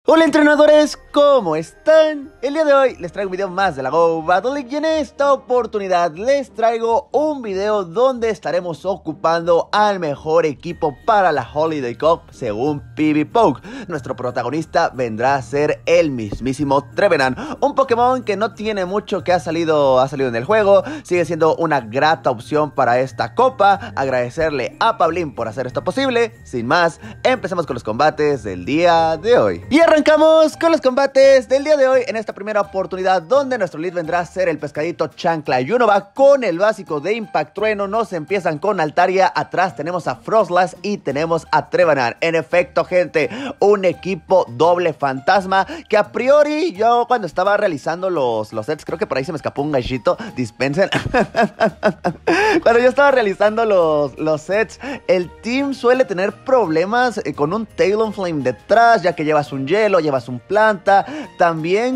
Hola entrenadores, ¿cómo están? El día de hoy les traigo un video más de la Go Battle League y en esta oportunidad les traigo un video donde estaremos ocupando al mejor equipo para la Holiday Cup según PvPoke. Nuestro protagonista vendrá a ser el mismísimo Trevenant, un Pokémon que no tiene mucho que ha salido en el juego, sigue siendo una grata opción para esta copa. Agradecerle a Pablín por hacer esto posible. Sin más, empecemos con los combates del día de hoy. Y arrancamos con los combates del día de hoy en esta primera oportunidad donde nuestro lead vendrá a ser el pescadito Chancla Unova con el básico de Impact Trueno. Nos empiezan con Altaria, atrás tenemos a Frostlass y tenemos a Trevenant. En efecto, gente, un equipo doble fantasma que a priori yo cuando estaba realizando los sets, creo que por ahí se me escapó un gallito, dispensen. Cuando yo estaba realizando los sets, el team suele tener problemas con un Talonflame detrás, ya que llevas un hielo, llevas un planta, también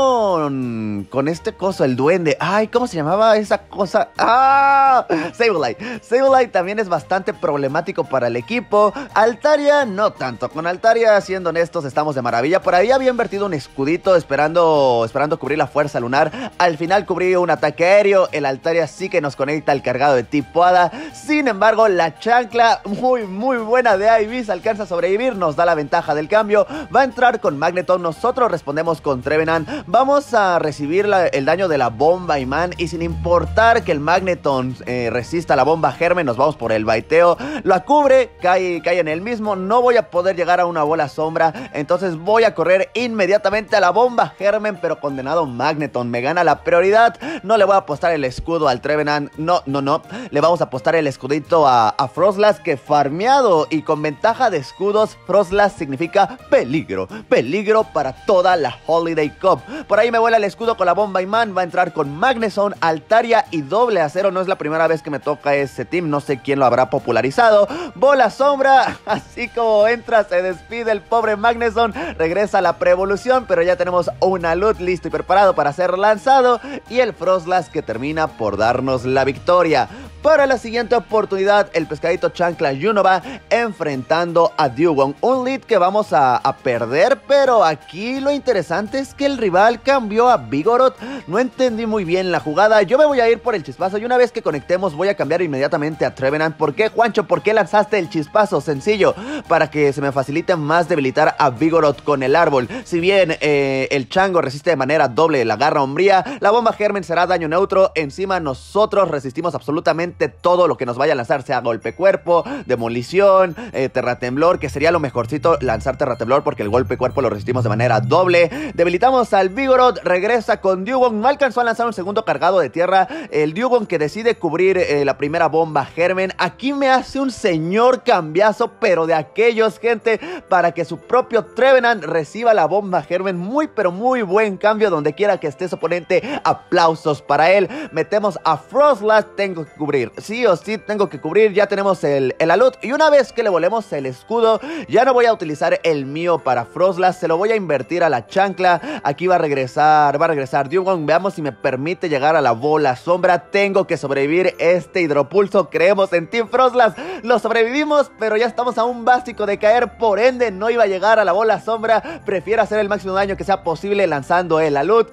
con este coso, el duende. Ay, ¿cómo se llamaba esa cosa? ¡Ah! Sableye. Sableye también es bastante problemático para el equipo. Altaria no tanto. Con Altaria, siendo honestos, estamos de maravilla. Por ahí había invertido un escudito esperando cubrir la fuerza lunar. Al final cubrí un ataque aéreo. El Altaria sí que nos conecta al cargado de tipo hada. Sin embargo, la chancla muy buena de Ivy alcanza a sobrevivir, nos da la ventaja del cambio. Va a entrar con Magneton, nosotros respondemos con Trevenant. Vamos a recibir el daño de la bomba imán y sin importar que el Magneton resista la bomba germen, nos vamos por el baiteo. La cubre, cae en el mismo. No voy a poder llegar a una bola sombra, entonces voy a correr inmediatamente a la bomba germen, pero condenado Magneton me gana la prioridad. No le voy a apostar el escudo al Trevenant, no. Le vamos a apostar el escudito a Frostlass, que farmeado y con ventaja de escudos, Frostlass significa peligro para toda la Holiday Cup. Por ahí me vuela el escudo con la bomba imán. Va a entrar con Magnezone, Altaria y doble acero. No es la primera vez que me toca ese team, no sé quién lo habrá popularizado. Bola sombra, así como entra se despide el pobre Magnezone. Regresa a la pre-evolución, pero ya tenemos un Alud listo y preparado para ser lanzado. Y el Frostlass que termina por darnos la victoria. Para la siguiente oportunidad, el pescadito Chancla Unova enfrentando a Dewgong. Un lead que vamos a perder, pero aquí lo interesante es que el rival cambió a Vigoroth. No entendí muy bien la jugada. Yo me voy a ir por el chispazo y una vez que conectemos voy a cambiar inmediatamente a Trevenant. ¿Por qué, Juancho? ¿Por qué lanzaste el chispazo? Sencillo, para que se me facilite más debilitar a Vigoroth con el árbol. Si bien el chango resiste de manera doble la garra umbría, la bomba germen será daño neutro. Encima nosotros resistimos absolutamente todo lo que nos vaya a lanzar, sea golpe cuerpo, demolición, terratemblor, que sería lo mejorcito lanzar terratemblor porque el golpe cuerpo lo resistimos de manera doble. Debilitamos al Vigoroth, regresa con Dewgong, no alcanzó a lanzar un segundo cargado de tierra. El Dewgong que decide cubrir la primera bomba germen. Aquí me hace un señor cambiazo, pero de aquellos, gente, para que su propio Trevenant reciba la bomba germen. Muy buen cambio donde quiera que esté su oponente. Aplausos para él. Metemos a Frostlass, tengo que cubrir, sí o sí tengo que cubrir. Ya tenemos el Alud y una vez que le volemos el escudo, ya no voy a utilizar el mío para Frostlass, se lo voy a invertir a la chancla. Aquí va a regresar Dewgong. Veamos si me permite llegar a la bola sombra. Tengo que sobrevivir este hidropulso. Creemos en Team Frostlass, lo sobrevivimos, pero ya estamos a un básico de caer, por ende no iba a llegar a la bola sombra. Prefiero hacer el máximo daño que sea posible lanzando el Alud.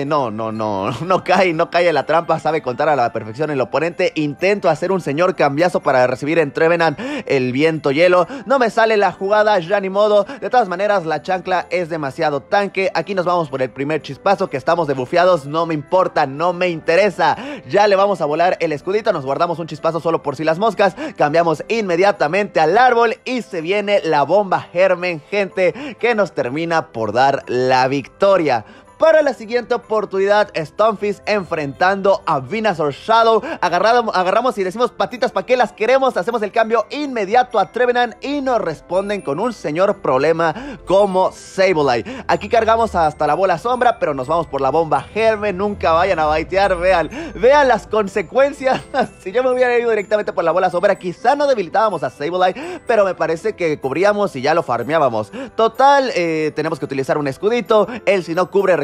No cae en la trampa, sabe contar a la perfección el oponente. Intento hacer un señor cambiazo para recibir en Trevenant el viento hielo. No me sale la jugada, ya ni modo. De todas maneras, la chancla es demasiado tanque. Aquí nos vamos por el primer chispazo, que estamos debuffeados. No me importa, no me interesa. Ya le vamos a volar el escudito. Nos guardamos un chispazo solo por si las moscas. Cambiamos inmediatamente al árbol y se viene la bomba germen, gente, que nos termina por dar la victoria. Para la siguiente oportunidad, Stunfisk enfrentando a Venusaur Shadow. Agarramos y decimos patitas, ¿para qué las queremos? Hacemos el cambio inmediato a Trevenant y nos responden con un señor problema como Sableye. Aquí cargamos hasta la bola sombra, pero nos vamos por la bomba germen. Nunca vayan a baitear, vean las consecuencias. Si yo me hubiera ido directamente por la bola sombra, quizá no debilitábamos a Sableye, pero me parece que cubríamos y ya lo farmeábamos. Total, tenemos que utilizar un escudito. Él, si no cubre,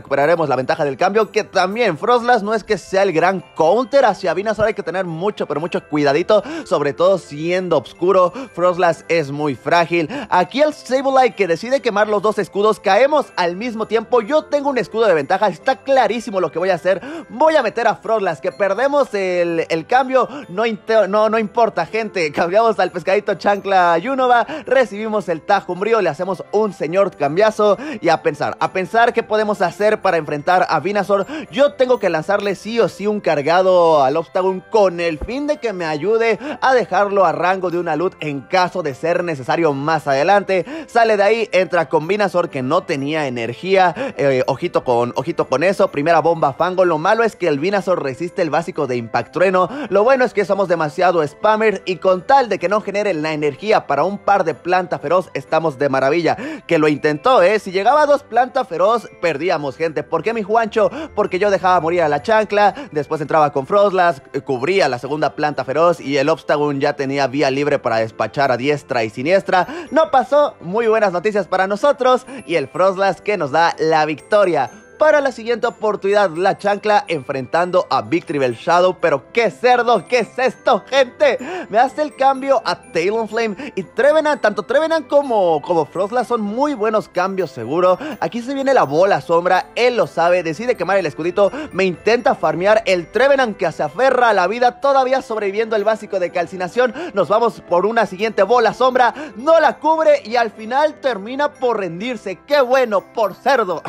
recuperaremos la ventaja del cambio, que también Froslass no es que sea el gran counter hacia Venusaur, hay que tener mucho, pero mucho cuidadito, sobre todo siendo oscuro. Froslass es muy frágil. Aquí el Sableye que decide quemar los dos escudos, caemos al mismo tiempo. Yo tengo un escudo de ventaja, está clarísimo lo que voy a hacer. Voy a meter a Froslass, que perdemos el cambio, no importa, gente. Cambiamos al pescadito Chancla Unova, recibimos el Tajo Umbrío, le hacemos un señor cambiazo y a pensar qué podemos hacer para enfrentar a Venusaur. Yo tengo que lanzarle sí o sí un cargado al Obstagoon con el fin de que me ayude a dejarlo a rango de una loot en caso de ser necesario más adelante. Sale de ahí, entra con Venusaur que no tenía energía. Ojito con eso. Primera bomba fango. Lo malo es que el Venusaur resiste el básico de Impact Trueno. Lo bueno es que somos demasiado spammers y con tal de que no generen la energía para un par de planta feroz, estamos de maravilla. Que lo intentó, si llegaba a 2 planta feroz, perdíamos, gente. ¿Por qué, mi Juancho? Porque yo dejaba morir a la chancla, después entraba con Froslass, cubría la segunda planta feroz y el Obstagoon ya tenía vía libre para despachar a diestra y siniestra. No pasó, muy buenas noticias para nosotros y el Froslass que nos da la victoria. Para la siguiente oportunidad, la chancla enfrentando a Victreebel Shadow. Pero qué cerdo, ¿qué es esto, gente? Me hace el cambio a Talonflame y Trevenant. Tanto Trevenant como Froslass son muy buenos cambios, seguro. Aquí se viene la bola sombra, él lo sabe, decide quemar el escudito. Me intenta farmear el Trevenant que se aferra a la vida, todavía sobreviviendo el básico de calcinación. Nos vamos por una siguiente bola sombra, no la cubre y al final termina por rendirse. ¡Qué bueno, por cerdo!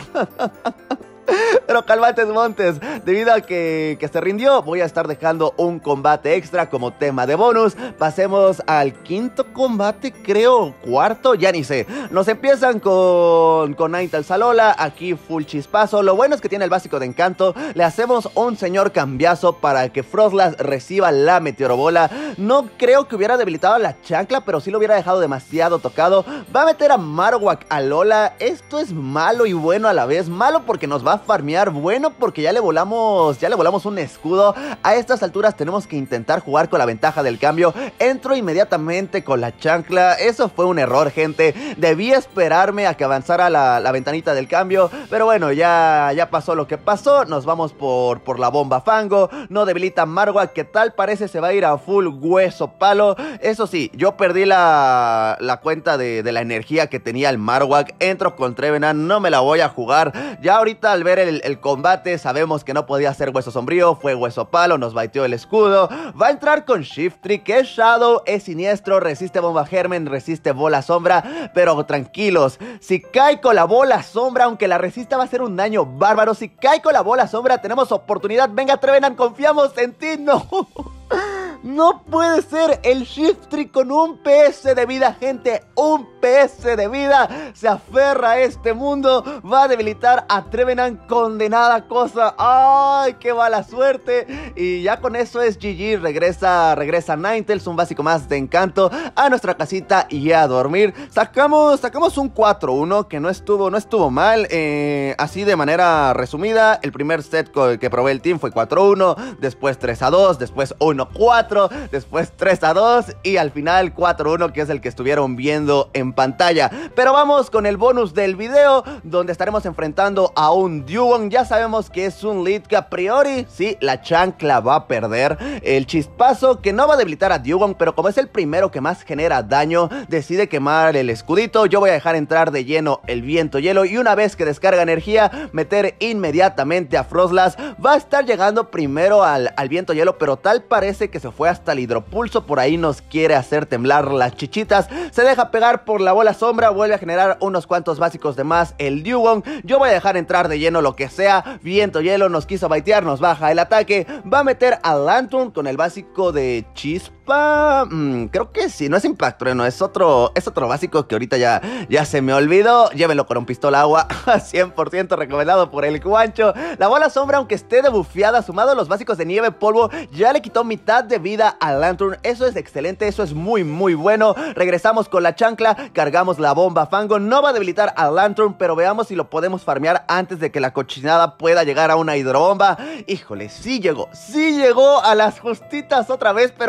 Pero calmantes montes, debido a que se rindió, voy a estar dejando un combate extra como tema de bonus. Pasemos al quinto combate, creo, cuarto, ya ni sé. Nos empiezan con Ninetales Alola, aquí full chispazo. Lo bueno es que tiene el básico de encanto. Le hacemos un señor cambiazo para que Froslass reciba la meteorobola. No creo que hubiera debilitado a la chancla, pero sí lo hubiera dejado demasiado tocado. Va a meter a Marowak a Alola. Esto es malo y bueno a la vez. Malo porque nos va a farmear, bueno porque ya le volamos un escudo. A estas alturas tenemos que intentar jugar con la ventaja del cambio. Entro inmediatamente con la chancla. Eso fue un error, gente. Debí esperarme a que avanzara la ventanita del cambio, pero bueno, ya pasó lo que pasó. Nos vamos por la bomba fango. No debilita Marowak, que tal parece se va a ir a full hueso palo. Eso sí, yo perdí la cuenta de la energía que tenía el Marowak. Entro con Trevenant, no me la voy a jugar. Ya ahorita al ver el combate sabemos que no podía ser hueso sombrío, fue hueso palo, nos baiteó el escudo. Va a entrar con Shiftry, que es Shadow, es siniestro, resiste bomba germen, resiste bola sombra, pero tranquilos, si cae con la bola sombra, aunque la resista va a hacer un daño bárbaro. Si cae con la bola sombra tenemos oportunidad. Venga, Trevenant, confiamos en ti. No, no puede ser. El Shiftry con un PS de vida, gente, un PS de vida, se aferra a este mundo. Va a debilitar a Trevenant, condenada cosa. Ay, qué mala suerte. Y ya con eso es GG. Regresa Ninetales, un básico más de encanto, a nuestra casita y a dormir. Sacamos un 4-1 que no estuvo mal. Así de manera resumida, el primer set que probé el team fue 4-1, después 3-2, después 1-4, después 3-2 y al final 4-1, que es el que estuvieron viendo en pantalla. Pero vamos con el bonus del video, donde estaremos enfrentando a un Dewgong. Ya sabemos que es un lead que a priori, sí, la chancla va a perder. El chispazo que no va a debilitar a Dewgong, pero como es el primero que más genera daño, decide quemar el escudito. Yo voy a dejar entrar de lleno el viento hielo y una vez que descarga energía, meter inmediatamente a Froslass. Va a estar llegando primero al viento hielo, pero tal parece que se fue hasta el hidropulso. Por ahí nos quiere hacer temblar las chichitas. Se deja pegar por la bola sombra, vuelve a generar unos cuantos básicos de más el Dewgong. Yo voy a dejar entrar de lleno lo que sea. Viento hielo nos quiso baitear, nos baja el ataque. Va a meter a Lanturn con el básico de chispa. Creo que sí, no es Impact Trueno, es otro básico que ahorita ya se me olvidó. Llévenlo con un pistola agua, 100% recomendado por el Juancho. La bola sombra, aunque esté debufeada, sumado a los básicos de nieve polvo, ya le quitó mitad de vida a Lanturn. Eso es excelente, eso es muy bueno. Regresamos con la chancla, cargamos la bomba fango. No va a debilitar a Lanturn, pero veamos si lo podemos farmear antes de que la cochinada pueda llegar a una hidrobomba. Híjole, sí llegó a las justitas otra vez, pero ¿qué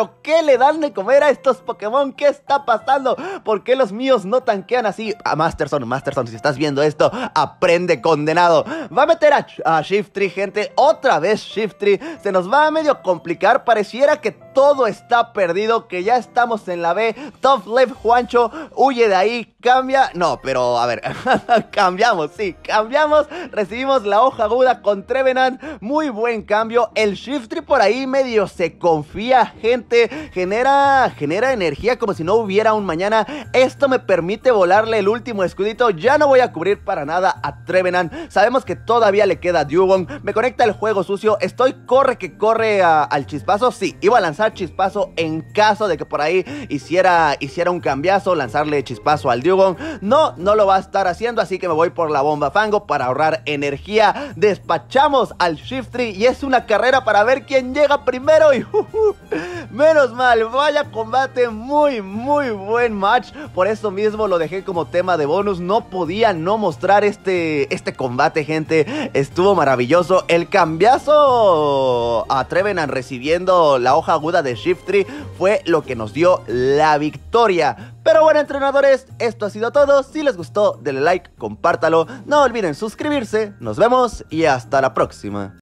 le dan de comer a estos Pokémon? ¿Qué está pasando? ¿Por qué los míos no tanquean así? Masterson, si estás viendo esto, aprende, condenado. Va a meter a Shiftry, gente. Otra vez Shiftry. Se nos va a medio complicar. Pareciera que todo está perdido, que ya estamos en la B. Top left, Juancho, huye de ahí, cambia. No, pero a ver, cambiamos, sí, cambiamos. Recibimos la hoja aguda con Trevenant. Muy buen cambio. El Shiftry por ahí medio se confía, gente. Genera energía como si no hubiera un mañana. Esto me permite volarle el último escudito. Ya no voy a cubrir para nada a Trevenant. Sabemos que todavía le queda Dewgong. Me conecta el juego sucio. Estoy corre que corre al chispazo. Sí, iba a lanzar chispazo en caso de que por ahí hiciera un cambiazo, lanzarle chispazo al Dewgong. No lo va a estar haciendo, así que me voy por la bomba fango para ahorrar energía. Despachamos al Shiftry y es una carrera para ver quién llega primero. Y menos mal, vaya combate, muy buen match. Por eso mismo lo dejé como tema de bonus. No podía no mostrar este combate, gente. Estuvo maravilloso. El cambiazo a Trevenant recibiendo la hoja aguda de Shiftry fue lo que nos dio la victoria. Pero bueno, entrenadores, esto ha sido todo. Si les gustó, denle like, compártalo. No olviden suscribirse. Nos vemos y hasta la próxima.